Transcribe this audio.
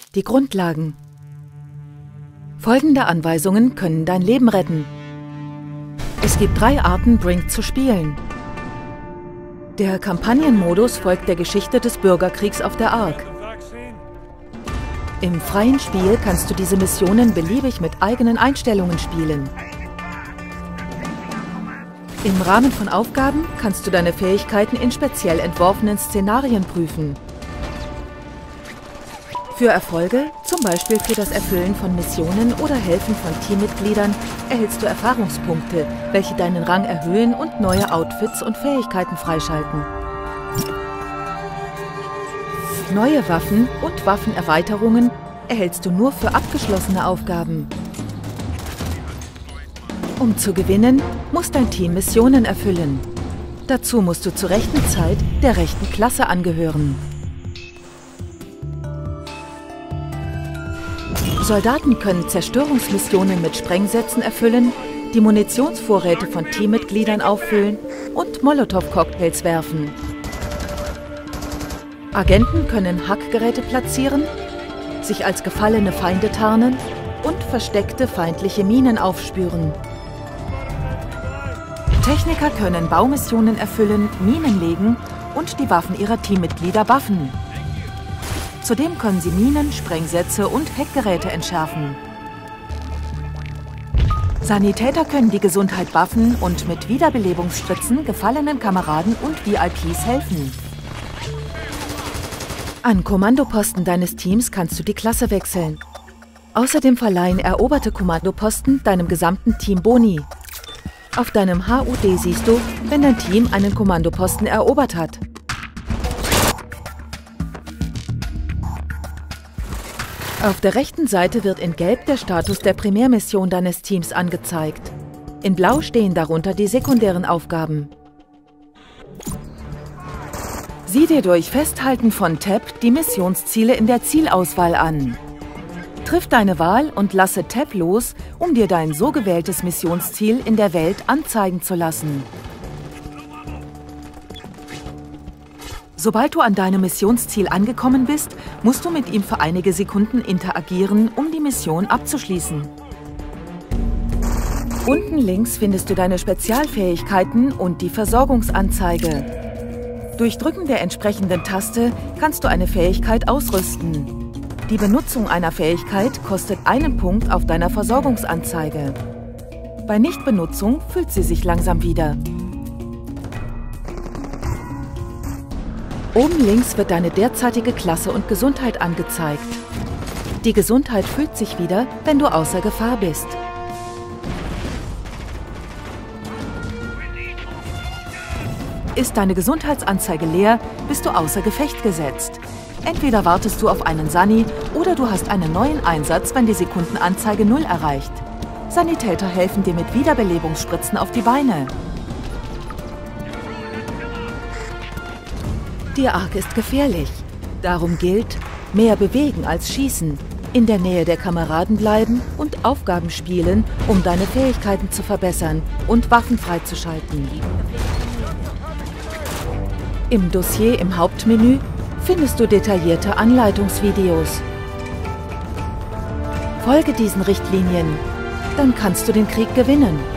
Die Grundlagen. Folgende Anweisungen können dein Leben retten. Es gibt 3 Arten, Brink zu spielen. Der Kampagnenmodus folgt der Geschichte des Bürgerkriegs auf der Ark. Im freien Spiel kannst du diese Missionen beliebig mit eigenen Einstellungen spielen. Im Rahmen von Aufgaben kannst du deine Fähigkeiten in speziell entworfenen Szenarien prüfen. Für Erfolge, zum Beispiel für das Erfüllen von Missionen oder Helfen von Teammitgliedern, erhältst du Erfahrungspunkte, welche deinen Rang erhöhen und neue Outfits und Fähigkeiten freischalten. Neue Waffen und Waffenerweiterungen erhältst du nur für abgeschlossene Aufgaben. Um zu gewinnen, muss dein Team Missionen erfüllen. Dazu musst du zur rechten Zeit der rechten Klasse angehören. Soldaten können Zerstörungsmissionen mit Sprengsätzen erfüllen, die Munitionsvorräte von Teammitgliedern auffüllen und Molotow-Cocktails werfen. Agenten können Hackgeräte platzieren, sich als gefallene Feinde tarnen und versteckte feindliche Minen aufspüren. Techniker können Baumissionen erfüllen, Minen legen und die Waffen ihrer Teammitglieder buffen. Zudem können sie Minen, Sprengsätze und Hackgeräte entschärfen. Sanitäter können die Gesundheit buffen und mit Wiederbelebungsspritzen gefallenen Kameraden und VIPs helfen. An Kommandoposten deines Teams kannst du die Klasse wechseln. Außerdem verleihen eroberte Kommandoposten deinem gesamten Team Boni. Auf deinem HUD siehst du, wenn dein Team einen Kommandoposten erobert hat. Auf der rechten Seite wird in Gelb der Status der Primärmission deines Teams angezeigt. In Blau stehen darunter die sekundären Aufgaben. Sieh dir durch Festhalten von Tab die Missionsziele in der Zielauswahl an. Triff deine Wahl und lasse Tab los, um dir dein so gewähltes Missionsziel in der Welt anzeigen zu lassen. Sobald du an deinem Missionsziel angekommen bist, musst du mit ihm für einige Sekunden interagieren, um die Mission abzuschließen. Unten links findest du deine Spezialfähigkeiten und die Versorgungsanzeige. Durch Drücken der entsprechenden Taste kannst du eine Fähigkeit ausrüsten. Die Benutzung einer Fähigkeit kostet 1 Punkt auf deiner Versorgungsanzeige. Bei Nichtbenutzung füllt sie sich langsam wieder. Oben links wird deine derzeitige Klasse und Gesundheit angezeigt. Die Gesundheit füllt sich wieder, wenn du außer Gefahr bist. Ist deine Gesundheitsanzeige leer, bist du außer Gefecht gesetzt. Entweder wartest du auf einen Sani oder du hast einen neuen Einsatz, wenn die Sekundenanzeige 0 erreicht. Sanitäter helfen dir mit Wiederbelebungsspritzen auf die Beine. Die Ark ist gefährlich. Darum gilt, mehr bewegen als schießen, in der Nähe der Kameraden bleiben und Aufgaben spielen, um deine Fähigkeiten zu verbessern und Waffen freizuschalten. Im Dossier im Hauptmenü findest du detaillierte Anleitungsvideos. Folge diesen Richtlinien, dann kannst du den Krieg gewinnen.